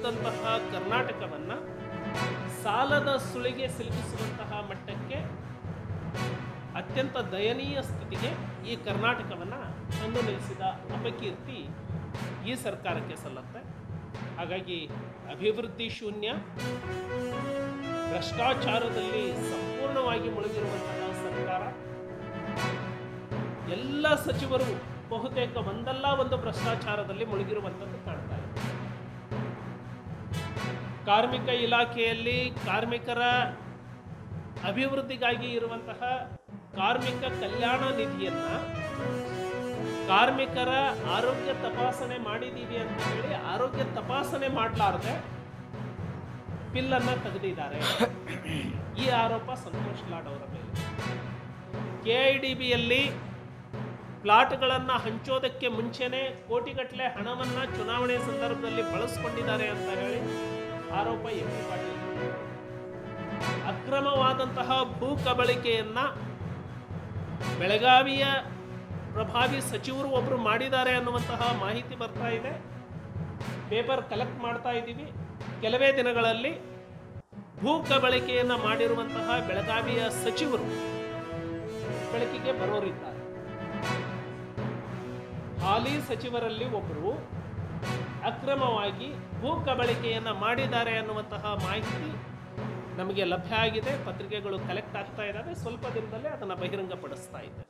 ಉಳಿದಂತಹ ಕರ್ನಾಟಕವನ್ನು ಸಾಲದ ಸುಳಿಗೆ ಸಿಲುಕಿಸುವಂತಹ ಮಟ್ಟಕ್ಕೆ ಅತ್ಯಂತ ದಯನೀಯ ಸ್ಥಿತಿಗೆ ಈ ಕರ್ನಾಟಕವನ್ನು ತಂದು ನಿಲ್ಲಿಸಿದ ಅಪಕೀರ್ತಿ ಈ ಸರ್ಕಾರಕ್ಕೆ ಸಲ್ಲುತ್ತೆ. ಹಾಗಾಗಿ ಅಭಿವೃದ್ಧಿ ಶೂನ್ಯ, ಭ್ರಷ್ಟಾಚಾರದಲ್ಲಿ ಸಂಪೂರ್ಣವಾಗಿ ಮುಳುಗಿರುವಂತಹ ಸರ್ಕಾರ, ಎಲ್ಲ ಸಚಿವರು ಬಹುತೇಕ ಒಂದಲ್ಲ ಒಂದು ಭ್ರಷ್ಟಾಚಾರದಲ್ಲಿ ಮುಳುಗಿರುವಂಥದ್ದು ಕಾಣ್ತಾ ಇದೆ. ಕಾರ್ಮಿಕ ಇಲಾಖೆಯಲ್ಲಿ ಕಾರ್ಮಿಕರ ಅಭಿವೃದ್ಧಿಗಾಗಿ ಇರುವಂತಹ ಕಾರ್ಮಿಕ ಕಲ್ಯಾಣ ನಿಧಿಯನ್ನ ಕಾರ್ಮಿಕರ ಆರೋಗ್ಯ ತಪಾಸಣೆ ಮಾಡಿದೀವಿ ಅಂತ ಹೇಳಿ ಆರೋಗ್ಯ ತಪಾಸಣೆ ಮಾಡಲಾರದೆ ಬಿಲ್ಲನ್ನು ತೆಗೆದಿದ್ದಾರೆ. ಈ ಆರೋಪ ಸಂತೋಷ್ ಲಾಡ್ ಅವರ ಮೇಲೆ. KIDBಯಲ್ಲಿ ಪ್ಲಾಟ್ಗಳನ್ನು ಹಂಚೋದಕ್ಕೆ ಮುಂಚೆನೆ ಕೋಟಿಗಟ್ಟಲೆ ಹಣವನ್ನು ಚುನಾವಣೆ ಸಂದರ್ಭದಲ್ಲಿ ಬಳಸಿಕೊಂಡಿದ್ದಾರೆ ಅಂತ ಹೇಳಿ ಆರೋಪ MP ಪಾಟೀಲ್. ಅಕ್ರಮವಾದಂತಹ ಭೂ ಕಬಳಿಕೆಯನ್ನ ಬೆಳಗಾವಿಯ ಪ್ರಭಾವಿ ಸಚಿವರು ಒಬ್ಬರು ಮಾಡಿದ್ದಾರೆ ಅನ್ನುವಂತಹ ಮಾಹಿತಿ ಬರ್ತಾ ಇದೆ. ಪೇಪರ್ ಕಲೆಕ್ಟ್ ಮಾಡ್ತಾ ಇದ್ದೀವಿ. ಕೆಲವೇ ದಿನಗಳಲ್ಲಿ ಭೂ ಕಬಳಿಕೆಯನ್ನು ಮಾಡಿರುವಂತಹ ಬೆಳಗಾವಿಯ ಸಚಿವರು ಬೆಳಕಿಗೆ ಬರೋರಿದ್ದಾರೆ. ಹಾಲಿ ಸಚಿವರಲ್ಲಿ ಒಬ್ಬರು ಅಕ್ರಮವಾಗಿ ಭೂ ಕಬಳಿಕೆಯನ್ನು ಮಾಡಿದ್ದಾರೆ ಅನ್ನುವಂತಹ ಮಾಹಿತಿ ನಮಗೆ ಲಭ್ಯ ಆಗಿದೆ. ಪತ್ರಿಕೆಗಳು ಕಲೆಕ್ಟ್ ಆಗ್ತಾ ಇದ್ದಾವೆ. ಸ್ವಲ್ಪ ದಿನದಲ್ಲೇ ಅದನ್ನು ಬಹಿರಂಗಪಡಿಸ್ತಾ ಇದ್ದಾರೆ.